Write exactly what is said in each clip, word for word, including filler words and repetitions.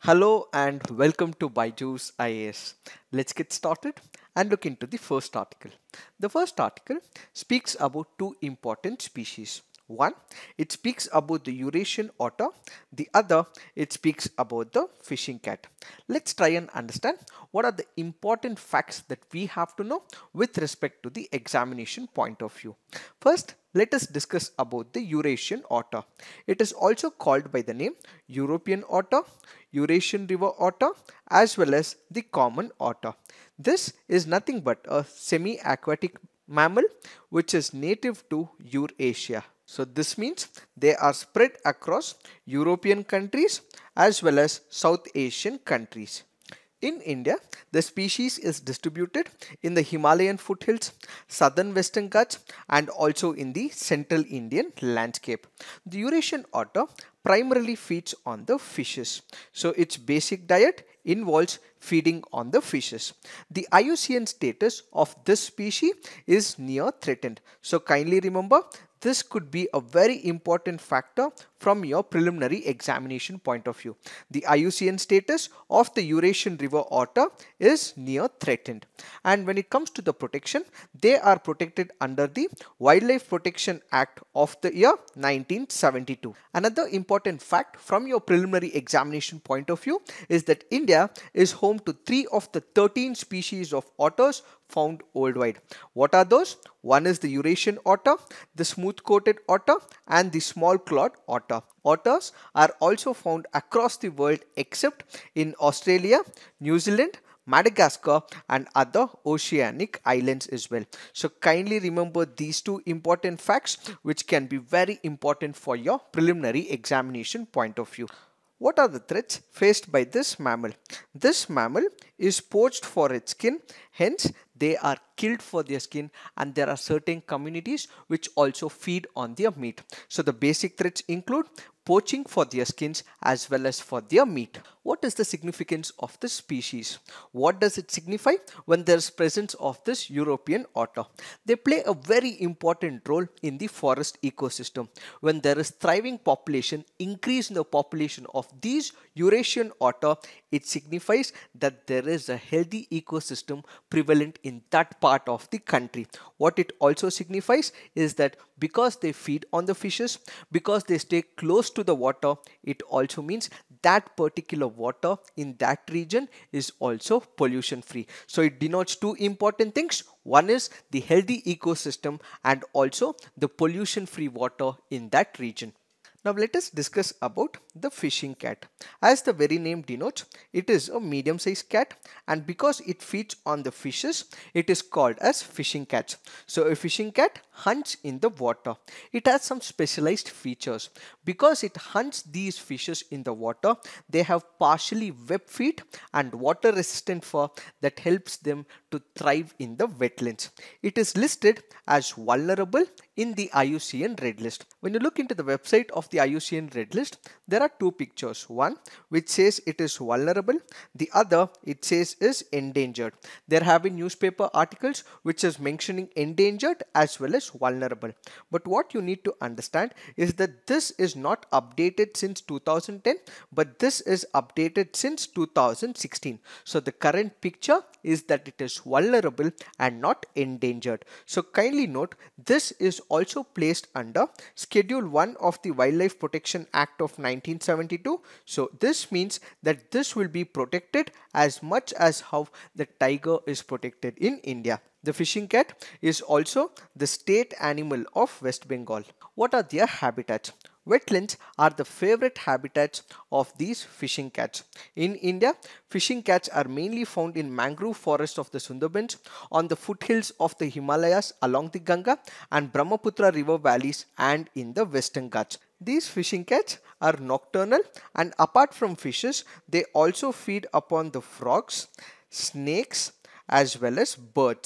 Hello and welcome to BYJU'S I A S. Let's get started and look into the first article. The first article speaks about two important species. One, it speaks about the Eurasian otter. The other, it speaks about the fishing cat. Let's try and understand what are the important facts that we have to know with respect to the examination point of view. First, let us discuss about the Eurasian otter. It is also called by the name European otter, Eurasian river otter, as well as the common otter. This is nothing but a semi-aquatic mammal which is native to Eurasia. So this means they are spread across European countries as well as South Asian countries. In India, the species is distributed in the Himalayan foothills, southern western Ghats, and also in the central Indian landscape. The Eurasian otter primarily feeds on the fishes. So its basic diet involves feeding on the fishes. The I U C N status of this species is near threatened. So kindly remember, this could be a very important factor from your preliminary examination point of view. The I U C N status of the Eurasian river otter is near threatened. And when it comes to the protection, they are protected under the Wildlife Protection Act of the year nineteen seventy-two. Another important fact from your preliminary examination point of view is that India is home to three of the thirteen species of otters found worldwide. What are those? One is the Eurasian otter, the smooth-coated otter, and the small-clawed otter. Otters are also found across the world except in Australia, New Zealand, Madagascar, and other oceanic islands as well. So kindly remember these two important facts which can be very important for your preliminary examination point of view. What are the threats faced by this mammal? This mammal is poached for its skin, hence they are killed for their skin, and there are certain communities which also feed on their meat. So the basic threats include poaching for their skins as well as for their meat. What is the significance of this species? What does it signify when there is presence of this European otter? They play a very important role in the forest ecosystem. When there is thriving population, increase in the population of these Eurasian otter, it signifies that there is a healthy ecosystem prevalent in that part of the country. What it also signifies is that because they feed on the fishes, because they stay close to the water, it also means that particular water in that region is also pollution free. So it denotes two important things. One is the healthy ecosystem and also the pollution free water in that region. Now let us discuss about the fishing cat. As the very name denotes, it is a medium sized cat, and because it feeds on the fishes, it is called as fishing cat. So a fishing cat hunts in the water. It has some specialized features. Because it hunts these fishes in the water, they have partially web feet and water resistant fur that helps them to thrive in the wetlands. It is listed as vulnerable in the I U C N Red List. When you look into the website of the I U C N Red List, there are two pictures. One which says it is vulnerable, the other it says is endangered. There have been newspaper articles which is mentioning endangered as well as vulnerable. But what you need to understand is that this is not updated since two thousand ten, but this is updated since two thousand sixteen. So the current picture is that it is vulnerable and not endangered. So kindly note, this is also placed under Schedule one of the Wildlife Protection Act of nineteen seventy-two. So this means that this will be protected as much as how the tiger is protected in India. The fishing cat is also the state animal of West Bengal. What are their habitats? Wetlands are the favorite habitats of these fishing cats. In India, fishing cats are mainly found in mangrove forests of the Sundarbans, on the foothills of the Himalayas along the Ganga and Brahmaputra river valleys, and in the Western Ghats. These fishing cats are nocturnal, and apart from fishes, they also feed upon the frogs, snakes, as well as birds.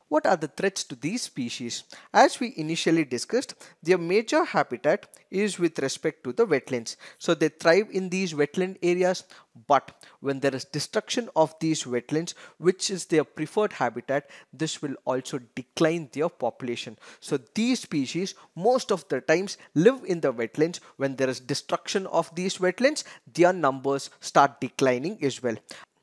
What are the threats to these species? As we initially discussed, their major habitat is with respect to the wetlands. So they thrive in these wetland areas, but when there is destruction of these wetlands, which is their preferred habitat, this will also decline their population. So these species most of the times live in the wetlands. When there is destruction of these wetlands, their numbers start declining as well.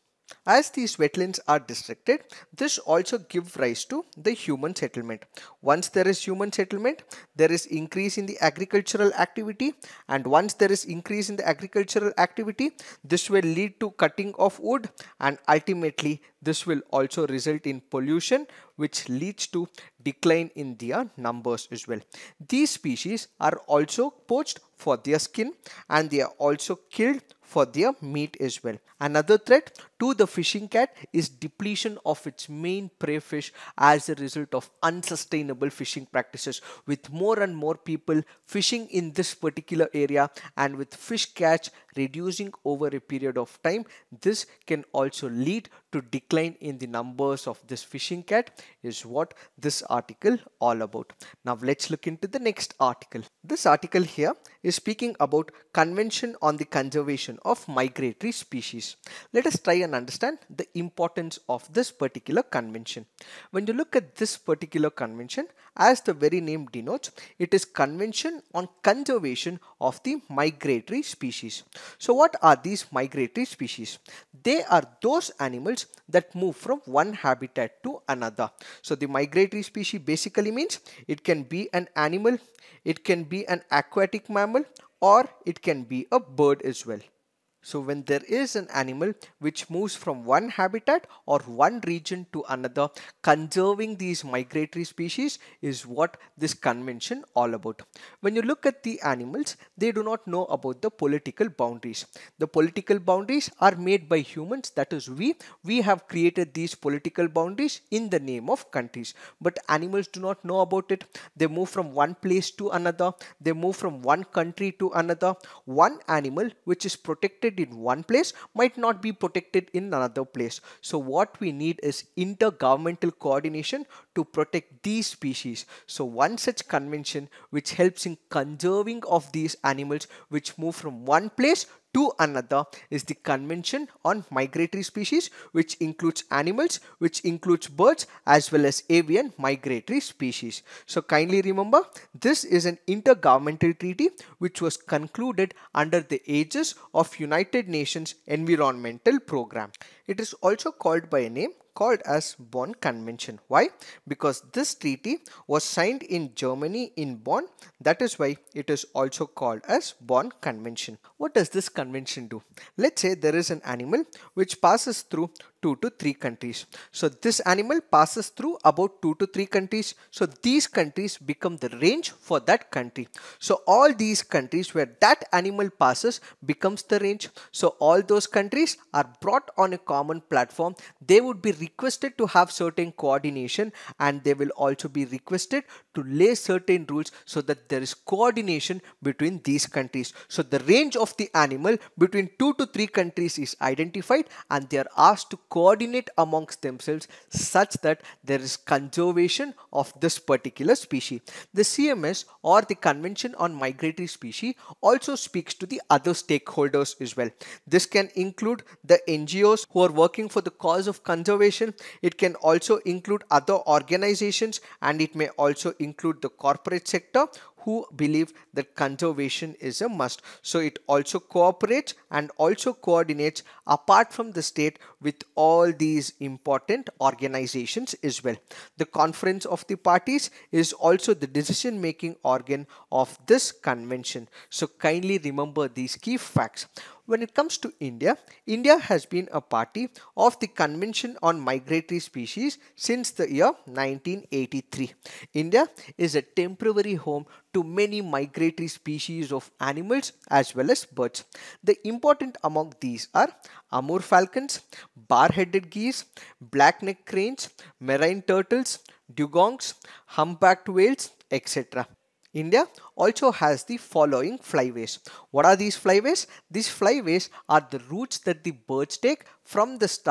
As these wetlands are restricted, this also gives rise to the human settlement. Once there is human settlement, there is increase in the agricultural activity, and once there is increase in the agricultural activity, this will lead to cutting of wood, and ultimately this will also result in pollution, which leads to decline in their numbers as well. These species are also poached for their skin, and they are also killed for their meat as well. Another threat to the fishing cat is depletion of its main prey fish as a result of unsustainable fishing practices. With more and more people fishing in this particular area, and with fish catch reducing over a period of time, this can also lead to decline in the numbers of this fishing cat, is what this article all about. Now let's look into the next article. This article here is speaking about Convention on the Conservation of Migratory Species. Let us try and understand the importance of this particular convention. When you look at this particular convention, as the very name denotes, it is Convention on Conservation of the Migratory Species. So what are these migratory species? They are those animals that move from one habitat to another. So the migratory species basically means it can be an animal, it can be an aquatic mammal, or it can be a bird as well. So when there is an animal which moves from one habitat or one region to another, conserving these migratory species is what this convention all about. When you look at the animals, they do not know about the political boundaries. The political boundaries are made by humans, that is we. We have created these political boundaries in the name of countries. But animals do not know about it. They move from one place to another. They move from one country to another. One animal which is protected in one place might not be protected in another place. So what we need is intergovernmental coordination to protect these species. So one such convention which helps in conserving of these animals which move from one place to another is the Convention on Migratory Species, which includes animals, which includes birds as well as avian migratory species. So kindly remember, this is an intergovernmental treaty which was concluded under the aegis of United Nations Environmental Program. It is also called by a name called as Bonn Convention. Why? Because this treaty was signed in Germany in Bonn. That is why it is also called as Bonn Convention. What does this convention do? Let's say there is an animal which passes through two to three countries. So this animal passes through about two to three countries. So these countries become the range for that country. So all these countries where that animal passes becomes the range. So all those countries are brought on a common platform. They would be requested to have certain coordination, and they will also be requested to lay certain rules so that there is coordination between these countries. So the range of the animal between two to three countries is identified, and they are asked to coordinate amongst themselves such that there is conservation of this particular species. The C M S, or the Convention on Migratory Species, also speaks to the other stakeholders as well. This can include the N G Os who are working for the cause of conservation. It can also include other organizations, and it may also include the corporate sector who believe that conservation is a must. So it also cooperates and also coordinates apart from the state with all these important organizations as well. The Conference of the Parties is also the decision making organ of this convention. So kindly remember these key facts. When it comes to India, India has been a party of the Convention on Migratory Species since the year nineteen eighty-three. India is a temporary home to many migratory species of animals as well as birds. The important among these are Amur falcons, bar-headed geese, black-necked cranes, marine turtles, dugongs, humpbacked whales, et cetera. India also has the following flyways. What are these flyways? These flyways are the routes that the birds take from the start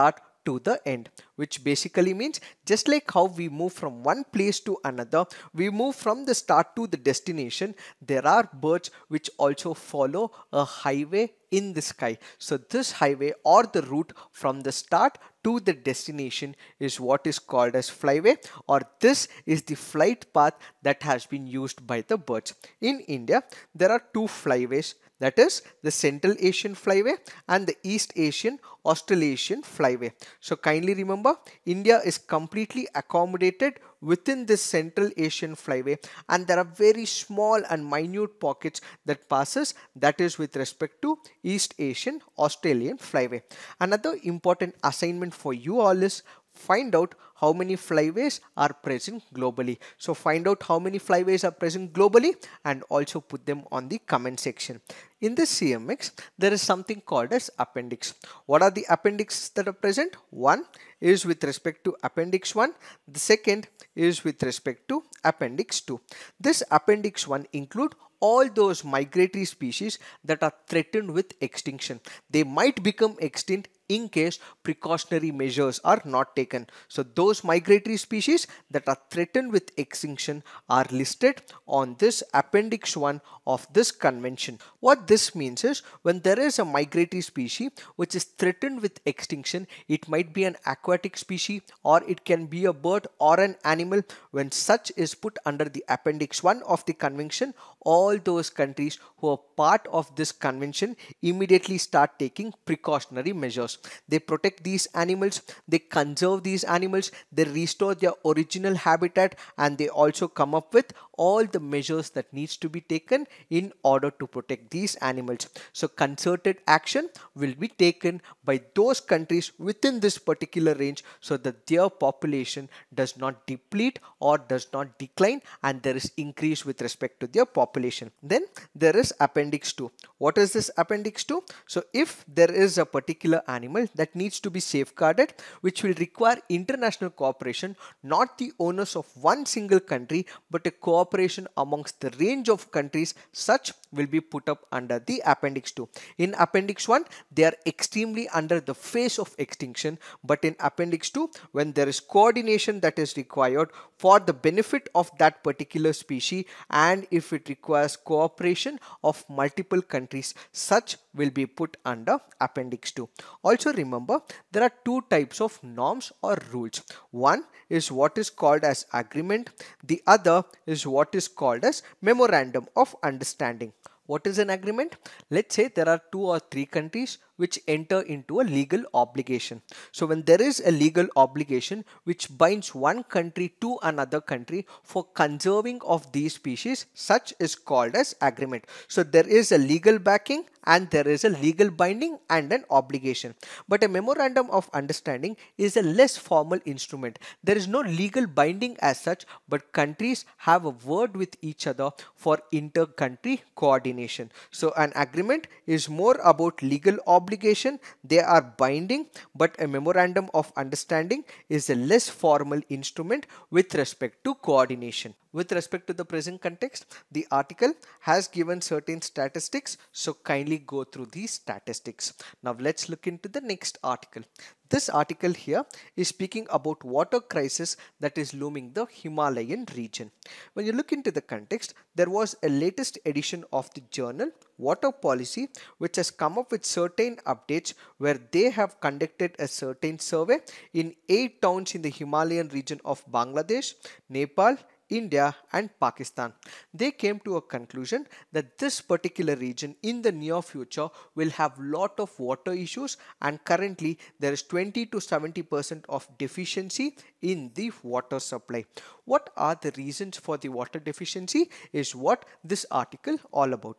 to the end, which basically means just like how we move from one place to another, we move from the start to the destination. There are birds which also follow a highway in the sky. So this highway or the route from the start to the destination is what is called as flyway, or this is the flight path that has been used by the birds. In India, there are two flyways, that is the Central Asian Flyway and the East Asian Australasian Flyway. So kindly remember, India is completely accommodated within this Central Asian Flyway, and there are very small and minute pockets that passes, that is with respect to East Asian Australian Flyway. Another important assignment for you all is find out how many flyways are present globally. So find out how many flyways are present globally and also put them on the comment section. In this C M X, there is something called as appendix. What are the appendixes that are present? One is with respect to appendix one. The second is with respect to appendix two. This appendix one include all those migratory species that are threatened with extinction. They might become extinct in case precautionary measures are not taken. So those migratory species that are threatened with extinction are listed on this appendix one of this convention. What this means is, when there is a migratory species which is threatened with extinction, it might be an aquatic species or it can be a bird or an animal. When such is put under the appendix one of the convention, all those countries who are part of this convention immediately start taking precautionary measures. They protect these animals, they conserve these animals, they restore their original habitat, and they also come up with all the measures that needs to be taken in order to protect these animals. So concerted action will be taken by those countries within this particular range so that their population does not deplete or does not decline, and there is increase with respect to their population. Then there is appendix two. What is this appendix two? So if there is a particular animal that needs to be safeguarded, which will require international cooperation, not the owners of one single country but a cooperation amongst the range of countries, such will be put up under the appendix two. In appendix one, they are extremely under the phase of extinction, but in appendix two, when there is coordination that is required for the benefit of that particular species, and if it requires cooperation of multiple countries, such will be put under appendix two. Also remember, there are two types of norms or rules. One is what is called as agreement. The other is what is called as memorandum of understanding. What is an agreement? Let's say there are two or three countries which enter into a legal obligation. So when there is a legal obligation which binds one country to another country for conserving of these species, such is called as agreement. So there is a legal backing and there is a legal binding and an obligation. But a memorandum of understanding is a less formal instrument. There is no legal binding as such, but countries have a word with each other for inter-country coordination. So an agreement is more about legal obligation. They are binding, but a memorandum of understanding is a less formal instrument with respect to coordination. With respect to the present context, the article has given certain statistics, so kindly go through these statistics. Now let's look into the next article. This article here is speaking about water crisis that is looming the Himalayan region. When you look into the context, there was a latest edition of the journal Water Policy which has come up with certain updates where they have conducted a certain survey in eight towns in the Himalayan region of Bangladesh, Nepal, India and Pakistan. They came to a conclusion that this particular region in the near future will have lot of water issues, and currently there is twenty to seventy percent of deficiency in the water supply. What are the reasons for the water deficiency is what this article all about.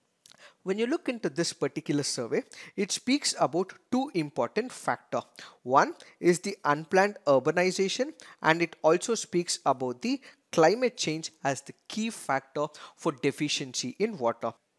When you look into this particular survey, it speaks about two important factors. One is the unplanned urbanization, and it also speaks about the climate change as the key factor for deficiency in water.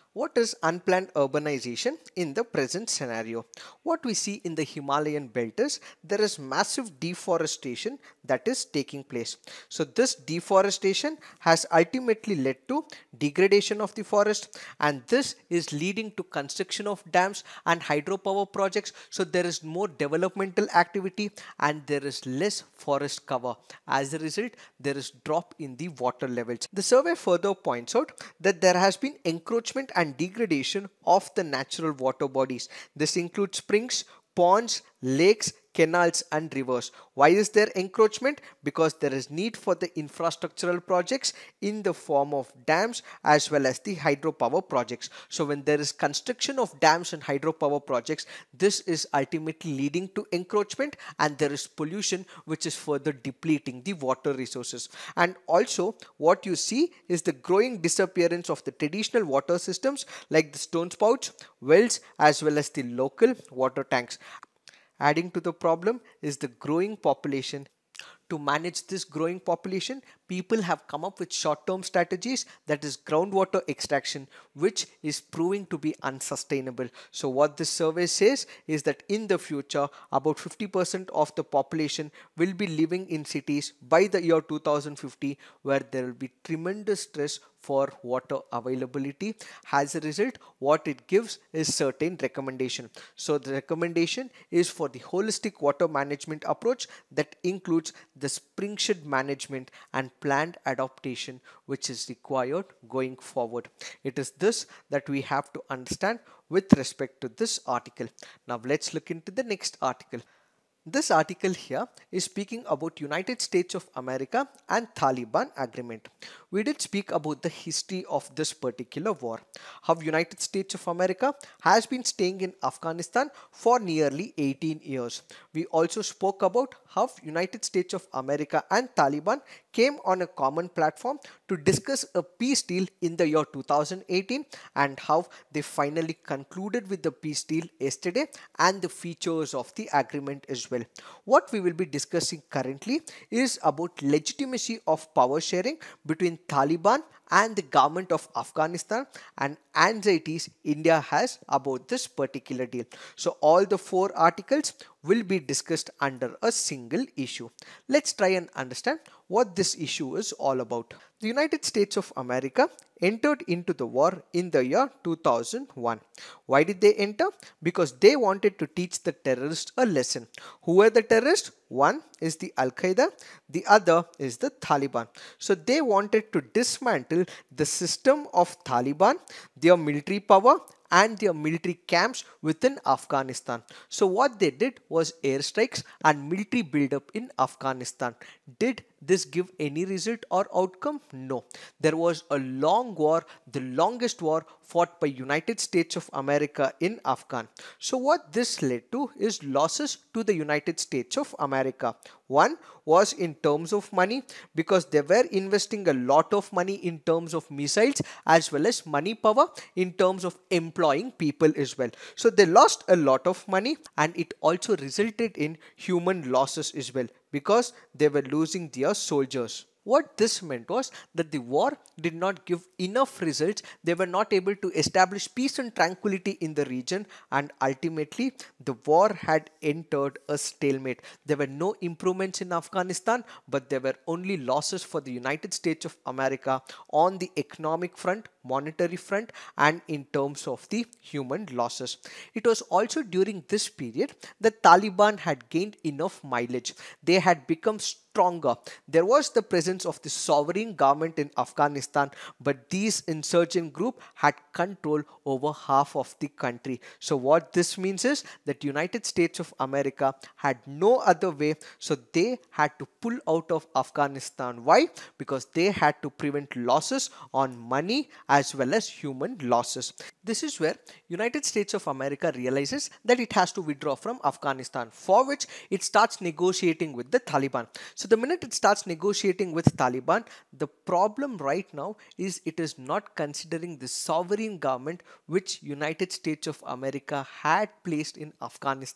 What is unplanned urbanization in the present scenario? What we see in the Himalayan belt is there is massive deforestation that is taking place. So this deforestation has ultimately led to degradation of the forest, and this is leading to construction of dams and hydropower projects. So there is more developmental activity and there is less forest cover. As a result, there is drop in the water levels. The survey further points out that there has been encroachment and degradation of the natural water bodies. This includes springs, ponds, lakes, canals and rivers. Why is there encroachment? Because there is need for the infrastructural projects in the form of dams as well as the hydropower projects. So when there is construction of dams and hydropower projects, this is ultimately leading to encroachment and there is pollution which is further depleting the water resources. And also what you see is the growing disappearance of the traditional water systems like the stone spouts, wells as well as the local water tanks. Adding to the problem is the growing population. To manage this growing population, people have come up with short-term strategies, that is groundwater extraction, which is proving to be unsustainable. So what this survey says is that in the future, about fifty percent of the population will be living in cities by the year two thousand fifty, where there will be tremendous stress for water availability. As a result, what it gives is certain recommendation. So the recommendation is for the holistic water management approach that includes the springshed management and planned adaptation which is required going forward. It is this that we have to understand with respect to this article. Now let's look into the next article. This article here is speaking about United States of America and Taliban agreement. We did speak about the history of this particular war. How United States of America has been staying in Afghanistan for nearly eighteen years. We also spoke about how United States of America and Taliban came on a common platform to discuss a peace deal in the year two thousand eighteen and how they finally concluded with the peace deal yesterday and the features of the agreement as well. What we will be discussing currently is about legitimacy of power sharing between Taliban and the government of Afghanistan and anxieties India has about this particular deal. So all the four articles will be discussed under a single issue. Let's try and understand what this issue is all about. The United States of America entered into the war in the year two thousand one. Why did they enter? Because they wanted to teach the terrorists a lesson. Who were the terrorists? One is the Al-Qaeda, the other is the Taliban. So they wanted to dismantle the system of Taliban, their military power and their military camps within Afghanistan. So what they did was airstrikes and military buildup in Afghanistan. Did this give any result or outcome? No. There was a long war, the longest war fought by United States of America in Afghan. So what this led to is losses to the United States of America. One was in terms of money, because they were investing a lot of money in terms of missiles as well as money power in terms of employing people as well. So they lost a lot of money, and it also resulted in human losses as well because they were losing their soldiers. What this meant was that the war did not give enough results. They were not able to establish peace and tranquility in the region, and ultimately the war had entered a stalemate. There were no improvements in Afghanistan, but there were only losses for the United States of America on the economic front, monetary front, and in terms of the human losses. It was also during this period that Taliban had gained enough mileage. They had become stronger. There was the presence of the sovereign government in Afghanistan, but these insurgent group had control over half of the country. So what this means is that United States of America had no other way, so they had to pull out of Afghanistan. Why? Because they had to prevent losses on money as well as human losses. This is where United States of America realizes that it has to withdraw from Afghanistan, for which it starts negotiating with the Taliban. So the minute it starts negotiating with Taliban, the problem right now is it is not considering the sovereign government which United States of America had placed in Afghanistan.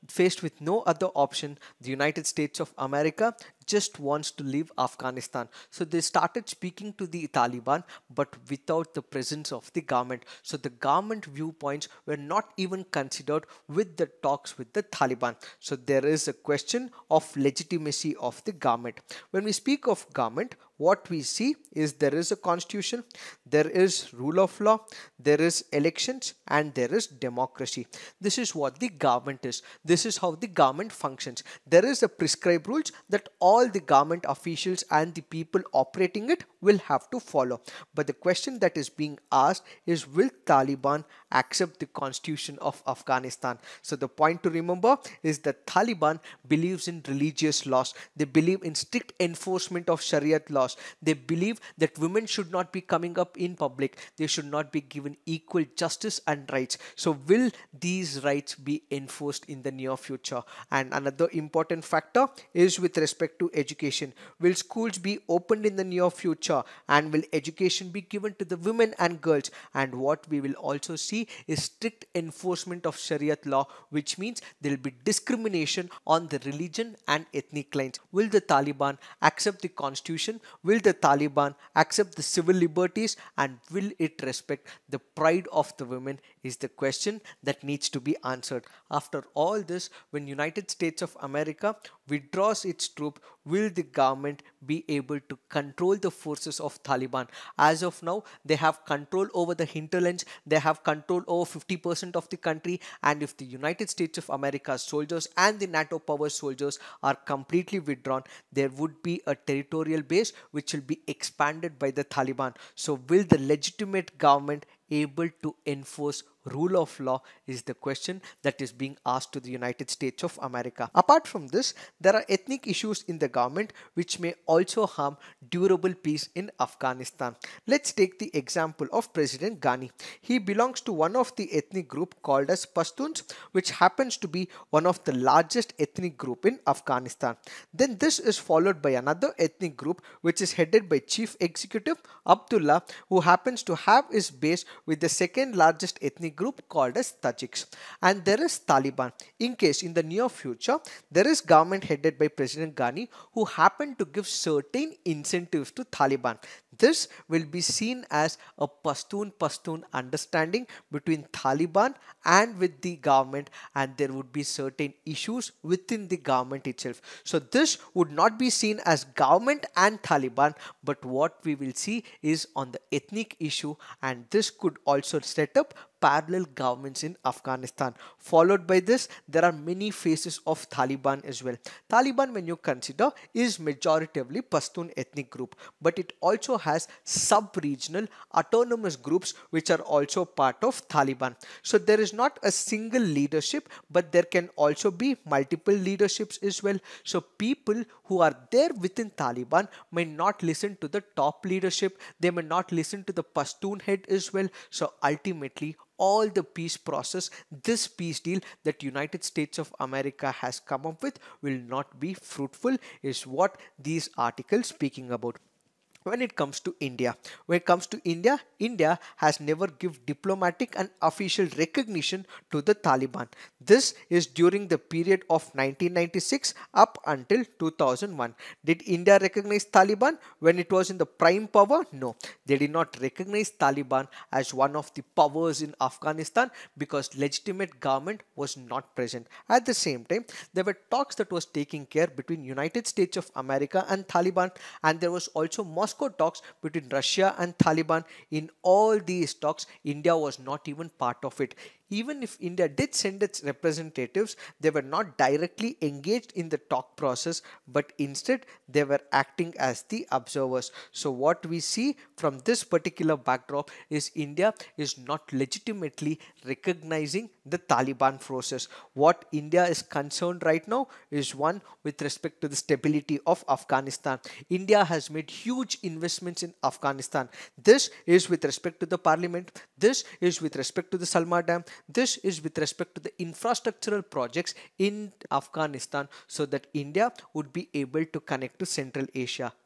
faced with no other option, the United States of America just wants to leave Afghanistan. So they started speaking to the Taliban, but without the presence of the government. So the government viewpoints were not even considered with the talks with the Taliban. So there is a question of legitimacy of the government. When we speak of government, what we see is there is a constitution, there is rule of law, there is elections, and there is democracy. This is what the government is. This is how the government functions. There is a prescribed rules that all the government officials and the people operating it will have to follow. But the question that is being asked is, will Taliban accept the constitution of Afghanistan? So the point to remember is that Taliban believes in religious laws. They believe in strict enforcement of Shariat laws. They believe that women should not be coming up in public. They should not be given equal justice and rights. So will these rights be enforced in the near future? And another important factor is with respect to education. Will schools be opened in the near future, and will education be given to the women and girls? And what we will also see is strict enforcement of Shariat law, which means there will be discrimination on the religion and ethnic lines. Will the Taliban accept the constitution? Will the Taliban accept the civil liberties, and will it respect the pride of the women is the question that needs to be answered. After all this, when United States of America withdraws its troop, will the government be able to control the forces of Taliban? As of now, they have control over the hinterlands, they have control over fifty percent of the country, and if the United States of America's soldiers and the NATO power soldiers are completely withdrawn, there would be a territorial base which will be expanded by the Taliban. So will the legitimate government able to enforce rule of law is the question that is being asked to the United States of America. Apart from this, there are ethnic issues in the government which may also harm durable peace in Afghanistan. Let's take the example of President Ghani. He belongs to one of the ethnic group called as Pashtuns, which happens to be one of the largest ethnic group in Afghanistan. Then this is followed by another ethnic group which is headed by Chief Executive Abdullah, who happens to have his base with the second largest ethnic group called as Tajiks. And there is Taliban. In case in the near future, there is government headed by President Ghani, who happen to give certain incentives to Taliban. This will be seen as a Pashtun-Pashtun understanding between Taliban and with the government, and there would be certain issues within the government itself. So this would not be seen as government and Taliban, but what we will see is on the ethnic issue, and this could also set up parallel governments in Afghanistan. Followed by this, there are many phases of Taliban as well. Taliban, when you consider, is majoritively Pashtun ethnic group, but it also has sub-regional autonomous groups which are also part of Taliban. So there is not a single leadership, but there can also be multiple leaderships as well. So people who are there within Taliban may not listen to the top leadership, they may not listen to the Pashtun head as well. So ultimately, all the peace process, this peace deal that United States of America has come up with will not be fruitful, is what these articles speaking about. When it comes to India, when it comes to India, India has never given diplomatic and official recognition to the Taliban. This is during the period of nineteen ninety-six up until two thousand one. Did India recognize Taliban when it was in the prime power? No, they did not recognize Taliban as one of the powers in Afghanistan because legitimate government was not present. At the same time, there were talks that was taking care between United States of America and Taliban, and there was also Moscow talks between Russia and Taliban. In all these talks, India was not even part of it. Even if India did send its representatives, they were not directly engaged in the talk process, but instead they were acting as the observers. So what we see from this particular backdrop is India is not legitimately recognizing the Taliban forces. What India is concerned right now is one with respect to the stability of Afghanistan. India has made huge investments in Afghanistan. This is with respect to the parliament. This is with respect to the Salma Dam. This is with respect to the infrastructural projects in Afghanistan so that India would be able to connect to Central Asia.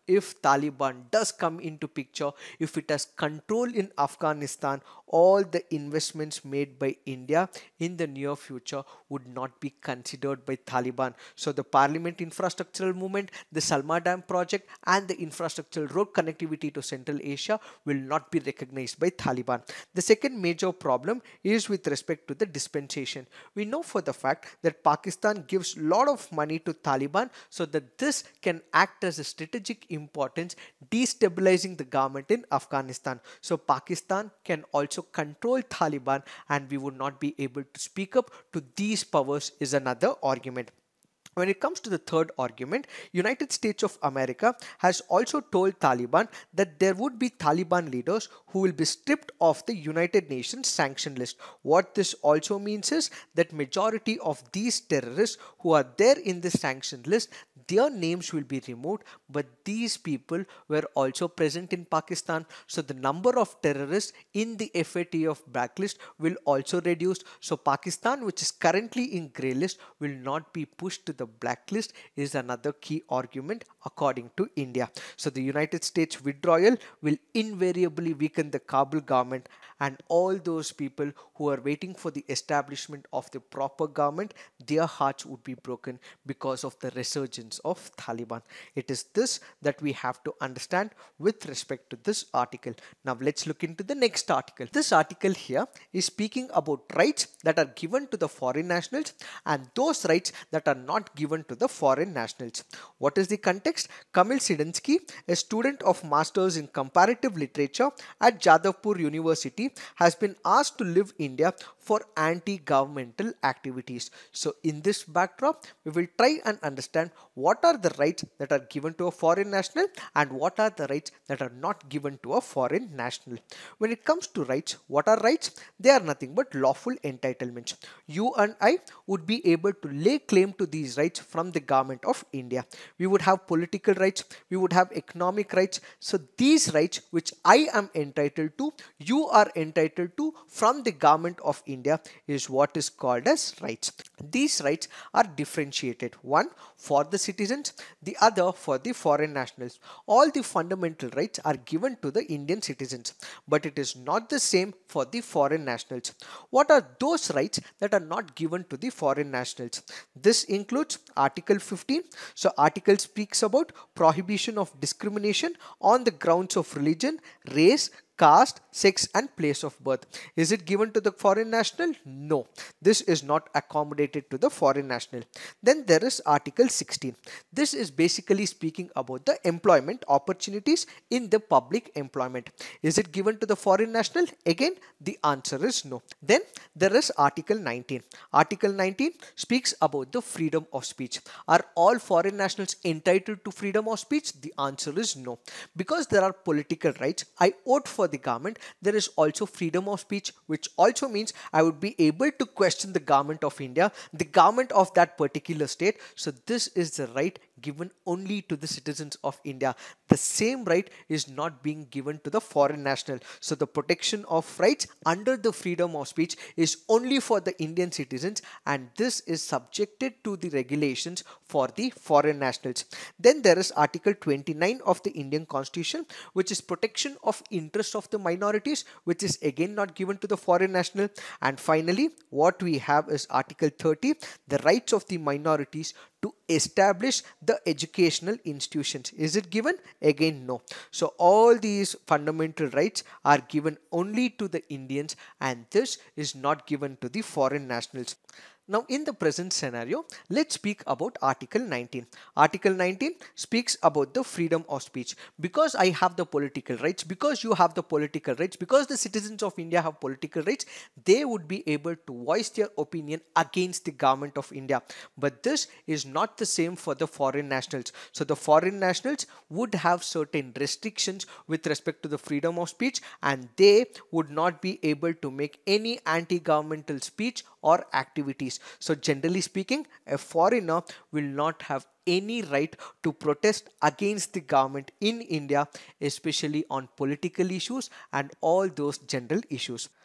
if Taliban does come into picture, if it has control in Afghanistan, all the investments made by India in the near future would not be considered by Taliban. So the Parliament infrastructural movement, the Salma Dam project, and the infrastructural road connectivity to Central Asia will not be recognized by Taliban. The second major problem is with respect to the dispensation. We know for the fact that Pakistan gives a lot of money to Taliban so that this can act as a strategic importance, destabilizing the government in Afghanistan. So Pakistan can also control Taliban, and we would not be able to speak up to these powers is another argument. When it comes to the third argument, United States of America has also told Taliban that there would be Taliban leaders who will be stripped of the United Nations sanction list. What this also means is that majority of these terrorists who are there in the sanction list, their names will be removed, but these people were also present in Pakistan, so the number of terrorists in the F A T F blacklist will also reduce. So Pakistan, which is currently in grey list, will not be pushed to the blacklist is another key argument according to India. So the United States withdrawal will invariably weaken the Kabul government, and all those people who are waiting for the establishment of the proper government, their hearts would be broken because of the resurgence of Taliban. It is this that we have to understand with respect to this article. Now let's look into the next article. This article here is speaking about rights that are given to the foreign nationals and those rights that are not given to the foreign nationals. What is the context? Kamil Sidinsky, a student of Masters in Comparative Literature at Jadavpur University, has been asked to leave India for anti-governmental activities. So in this backdrop, we will try and understand what are the rights that are given to a foreign national and what are the rights that are not given to a foreign national. When it comes to rights, what are rights? They are nothing but lawful entitlements. You and I would be able to lay claim to these rights from the government of India. We would have political rights, we would have economic rights. So these rights which I am entitled to, you are entitled to from the government of India is what is called as rights. These rights are differentiated. One for the citizens, the other for the foreign nationals. All the fundamental rights are given to the Indian citizens, but it is not the same for the foreign nationals. What are those rights that are not given to the foreign nationals? This includes Article fifteen. So article speaks about prohibition of discrimination on the grounds of religion, race, caste, sex and place of birth. Is it given to the foreign national? No. This is not accommodated to the foreign national. Then there is Article sixteen. This is basically speaking about the employment opportunities in the public employment. Is it given to the foreign national? Again, the answer is no. Then there is Article nineteen. Article nineteen speaks about the freedom of speech. Are all foreign nationals entitled to freedom of speech? The answer is no. Because there are political rights, I vote for the government, there is also freedom of speech, which also means I would be able to question the government of India, the government of that particular state. So this is the right given only to the citizens of India. The same right is not being given to the foreign national. So the protection of rights under the freedom of speech is only for the Indian citizens, and this is subjected to the regulations for the foreign nationals. Then there is Article twenty-nine of the Indian Constitution, which is protection of interests of the minorities, which is again not given to the foreign national. And finally, what we have is Article thirty, the rights of the minorities to establish the educational institutions. Is it given? Again, no. So all these fundamental rights are given only to the Indians, and this is not given to the foreign nationals. Now in the present scenario, let's speak about Article nineteen. Article nineteen speaks about the freedom of speech. Because I have the political rights, because you have the political rights, because the citizens of India have political rights, they would be able to voice their opinion against the government of India. But this is not the same for the foreign nationals. So the foreign nationals would have certain restrictions with respect to the freedom of speech, and they would not be able to make any anti-governmental speech or activities. So generally speaking, a foreigner will not have any right to protest against the government in India, especially on political issues and all those general issues.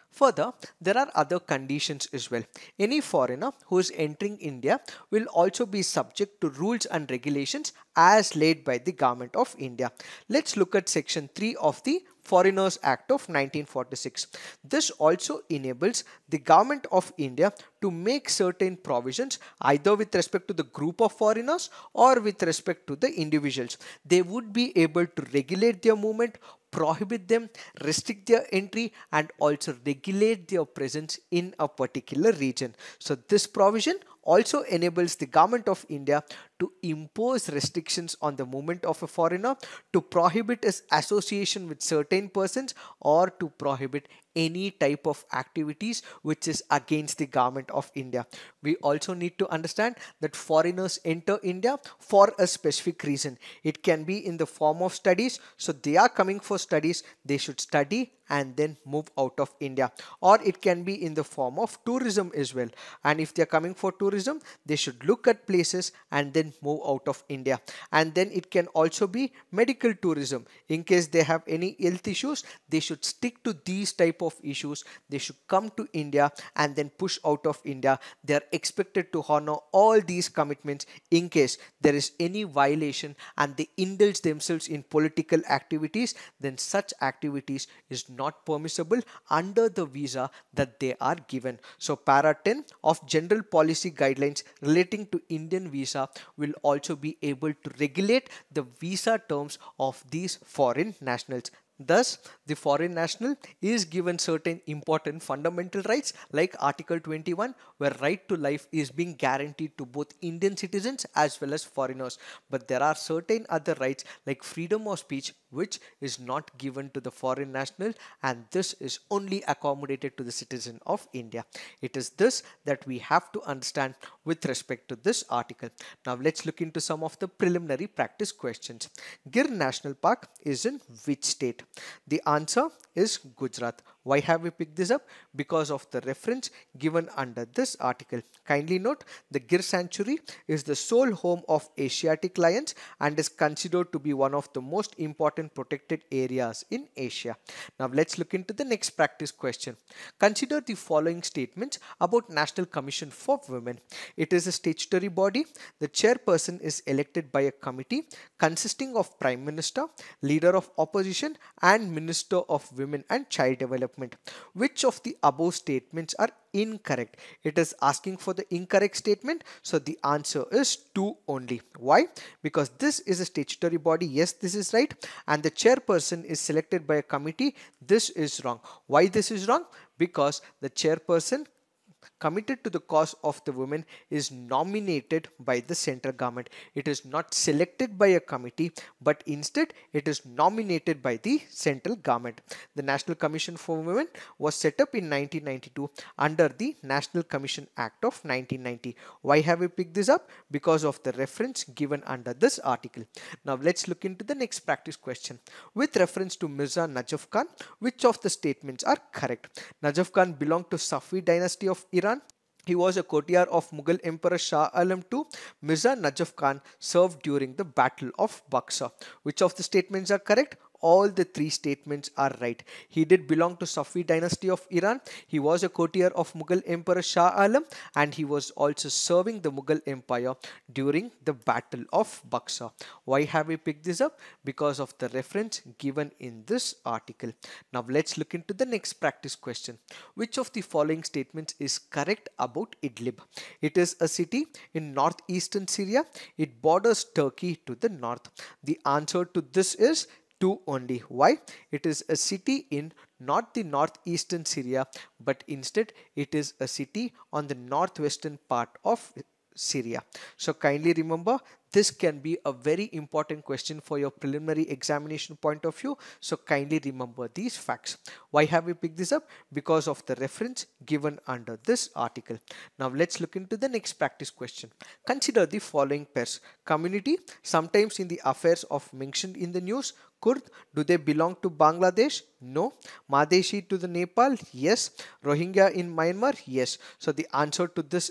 Further, there are other conditions as well. Any foreigner who is entering India will also be subject to rules and regulations as laid by the Government of India. Let's look at section three of the Foreigners Act of nineteen forty-six. This also enables the Government of India to make certain provisions either with respect to the group of foreigners or with respect to the individuals. They would be able to regulate their movement, prohibit them, restrict their entry, and also regulate their presence in a particular region. So this provision also enables the Government of India to impose restrictions on the movement of a foreigner, to prohibit his association with certain persons, or to prohibit any type of activities which is against the Government of India. We also need to understand that foreigners enter India for a specific reason. It can be in the form of studies, so they are coming for studies, they should study and then move out of India, or it can be in the form of tourism as well, and if they are coming for tourism, they should look at places and then move out of India. And then it can also be medical tourism. In case they have any health issues, they should stick to these type of issues, they should come to India and then push out of India. They are expected to honor all these commitments. In case there is any violation and they indulge themselves in political activities, then such activities is not permissible under the visa that they are given. So para ten of general policy guidelines relating to Indian visa will also be able to regulate the visa terms of these foreign nationals. Thus, the foreign national is given certain important fundamental rights like Article twenty-one, where right to life is being guaranteed to both Indian citizens as well as foreigners. But there are certain other rights like freedom of speech which is not given to the foreign national, and this is only accommodated to the citizen of India. It is this that we have to understand with respect to this article. Now let's look into some of the preliminary practice questions. Gir National Park is in which state? The answer is Gujarat. Why have we picked this up? Because of the reference given under this article. Kindly note, the Gir Sanctuary is the sole home of Asiatic lions and is considered to be one of the most important protected areas in Asia. Now let's look into the next practice question. Consider the following statements about National Commission for Women. It is a statutory body. The chairperson is elected by a committee consisting of Prime Minister, Leader of Opposition, and Minister of Women and Child Development. Which of the above statements are incorrect? It is asking for the incorrect statement, so the answer is two only. Why? Because this is a statutory body. Yes, this is right, and the chairperson is selected by a committee. This is wrong. Why this is wrong? Because the chairperson committed to the cause of the women is nominated by the central government. It is not selected by a committee, but instead it is nominated by the central government. The National Commission for Women was set up in nineteen ninety-two under the National Commission Act of nineteen ninety. Why have we picked this up? Because of the reference given under this article. Now let's look into the next practice question. With reference to Mirza Najaf Khan, which of the statements are correct? Najaf Khan belonged to Safavid dynasty of Iran. He was a courtier of Mughal Emperor Shah Alam the Second. Mirza Najaf Khan served during the Battle of Buxar. Which of the statements are correct? All the three statements are right. He did belong to Safavid dynasty of Iran. He was a courtier of Mughal Emperor Shah Alam, and he was also serving the Mughal Empire during the Battle of Buxar. Why have we picked this up? Because of the reference given in this article. Now let's look into the next practice question. Which of the following statements is correct about Idlib? It is a city in northeastern Syria. It borders Turkey to the north. The answer to this is two only. Why? It is a city in not the northeastern Syria, but instead it is a city on the northwestern part of Syria. So kindly remember, this can be a very important question for your preliminary examination point of view. So kindly remember these facts. Why have we picked this up? Because of the reference given under this article. Now let's look into the next practice question. Consider the following pairs. Community, sometimes in the affairs of mentioned in the news. Kurd, do they belong to Bangladesh? No. Madheshi to the Nepal? Yes. Rohingya in Myanmar? Yes. So the answer to this is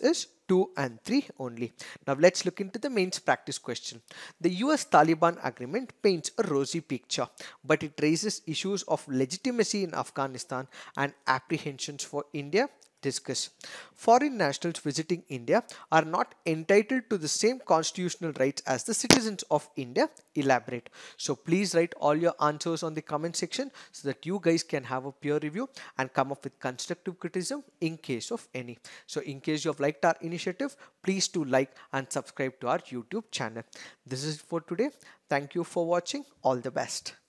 two and three only. Now let's look into the mains practice question. The U S Taliban agreement paints a rosy picture, but it raises issues of legitimacy in Afghanistan and apprehensions for India. Discuss. Foreign nationals visiting India are not entitled to the same constitutional rights as the citizens of India. Elaborate. So please write all your answers on the comment section so that you guys can have a peer review and come up with constructive criticism in case of any. So in case you have liked our initiative, please do like and subscribe to our YouTube channel. This is it for today. Thank you for watching. All the best.